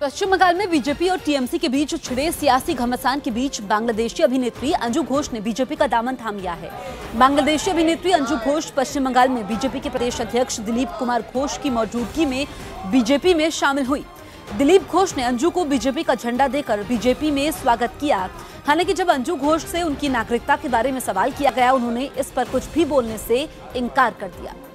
पश्चिम बंगाल में बीजेपी और टीएमसी के बीच छिड़े सियासी घमासान के बीच बांग्लादेशी अभिनेत्री अंजू घोष ने बीजेपी का दामन थाम लिया है। बांग्लादेशी अभिनेत्री अंजू घोष पश्चिम बंगाल में बीजेपी के प्रदेश अध्यक्ष दिलीप कुमार घोष की मौजूदगी में बीजेपी में शामिल हुई। दिलीप घोष ने अंजू को बीजेपी का झंडा देकर बीजेपी में स्वागत किया। हालांकि जब अंजू घोष से उनकी नागरिकता के बारे में सवाल किया गया, उन्होंने इस पर कुछ भी बोलने से इनकार कर दिया।